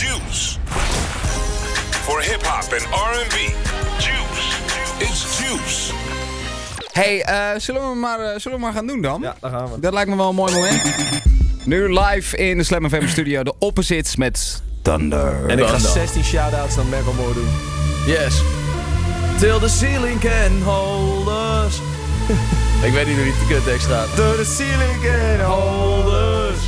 Juice. For hip-hop and R&B. Juice. It's Juice. Hey, zullen we maar gaan doen dan? Ja, daar gaan we. Dat lijkt me wel een mooi moment. Nu live in de Slam FM studio, de Opposites met Thunder. En ik ga 16 shout-outs naar Macklemore doen. Yes. Till the ceiling can hold us. Ik weet niet hoe die kuttekst gaat. Till the ceiling can hold us.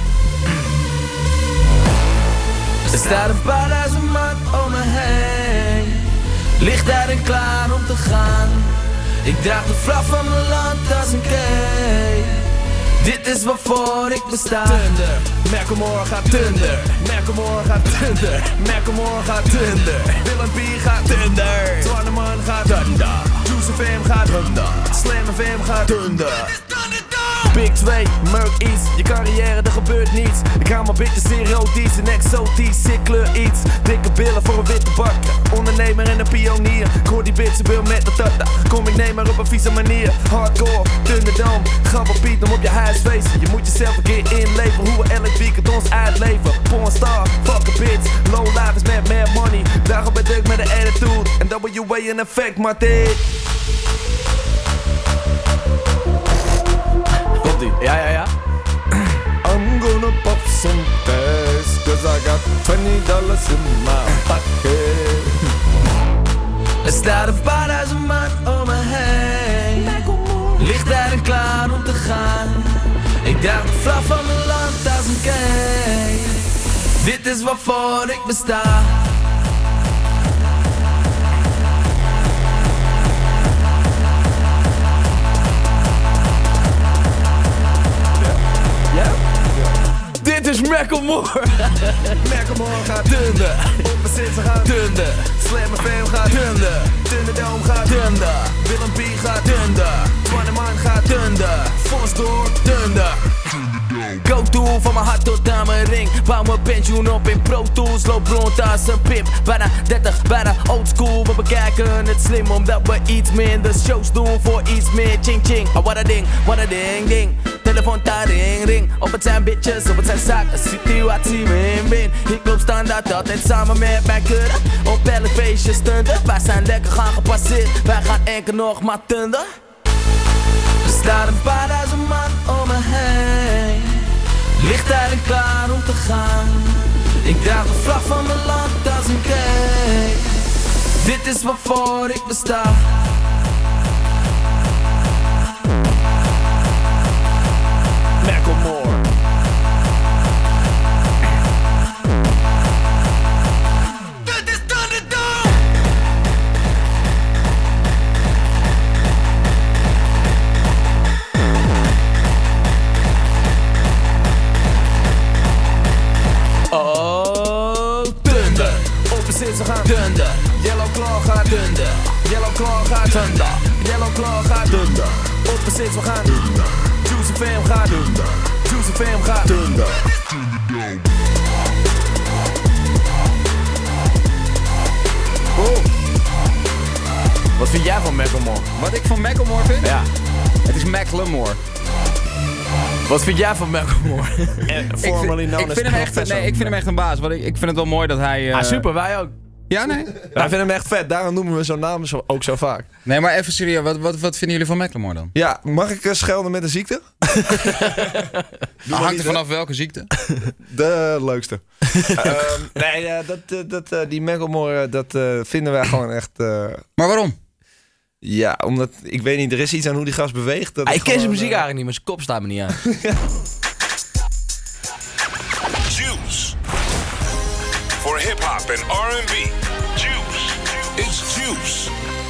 Er staat een paar duizend man om me heen. Ligt daar en klaar om te gaan. Ik draag de vlag van mijn land als een kei. Dit is waarvoor ik besta. Thunder, Macklemore gaat thunder. Macklemore gaat thunder. Macklemore gaat thunder. Willem B gaat thunder. Twanneman gaat thunder. Juice FM gaat thunder. Slam FM gaat thunder. Big 2, Merc iets, je carrière, er gebeurt niets. Ik ga maar bitches erotisch en exotisch, ik kleur iets. Dikke billen voor een witte bak, ondernemer en een pionier. Ik hoor die bitch wil met de tata, kom ik neem maar op een vieze manier. Hardcore, Thunderdome, grabbel Piet om op je huisfeest. Je moet jezelf een keer inleveren, hoe we elk weekend ons uitleven. Pornstar, fuck a bitch, low life is met mad money. Daarom ben ik met een attitude, en WA in effect, maar dit. Ja. I'm gonna pop some tags, cause I got $20 in my pocket. Er staat een paar duizend man om me heen. Ligt daar en klaar om te gaan. Ik draag de vlag van mijn land als een kei. Dit is waarvoor ik besta. Dit is Macklemore. Macklemore gaat thunder. Opposites gaat thunder. Slam FM gaat thunder. Thunderdome gaat thunder. Willem B gaat thunder. Twanneman gaat thunder. Force door thunder. Go-to van mijn hart tot aan mijn ring. Bouw mijn pensioen op in Pro Tools. Loop rond als een pimp. Bijna 30, bijna oldschool. We bekijken het slim omdat we iets minder shows doen voor iets meer ching ching. Oh, what a ding ding. Telefoon ta ring ring. Of het zijn bitches, of het zijn zaken. Situatie win-win. Ik loop standaard altijd samen met mijn kudde. Op elk feestje stunten. Wij zijn lekker gaan gepasseerd. Wij gaan enkel nog maar thunder. Er staat een paar duizend man om me heen. Ligt daar en klaar om te gaan. Ik draag de vlag van mijn land als een kei. Dit is waarvoor ik besta. Macklemore. Dit is Thunderdome. Oh, thunder. Opposites gaan thunder. Yellow Claw gaat thunder. Yellow Claw gaat thunder. Yellow Claw gaat thunder. Opposites we gaan thunder. Juice FM gaat thunder. Juice FM gaat thunder. Oh. Wat vind jij van Macklemore? Wat ik van Macklemore vind? Ja. Het is Macklemore. Wat vind jij van Macklemore? Formerly known as Professor. Ik vind hem echt een baas. Want ik vind het wel mooi dat hij... super, wij ook. Ja, nee? Wij vinden hem echt vet, daarom noemen we zo'n naam ook zo vaak. Nee, maar even serieus, wat vinden jullie van Macklemore dan? Ja, mag ik schelden met een ziekte? Hangt er vanaf welke ziekte? De leukste. Die Macklemore, dat vinden wij gewoon echt... Maar waarom? Ja, omdat, ik weet niet, er is iets aan hoe die gast beweegt. Dat ik ken zijn muziek eigenlijk niet, maar zijn kop staat me niet aan. Juice. For hip-hop and R&B. Juice. It's Juice.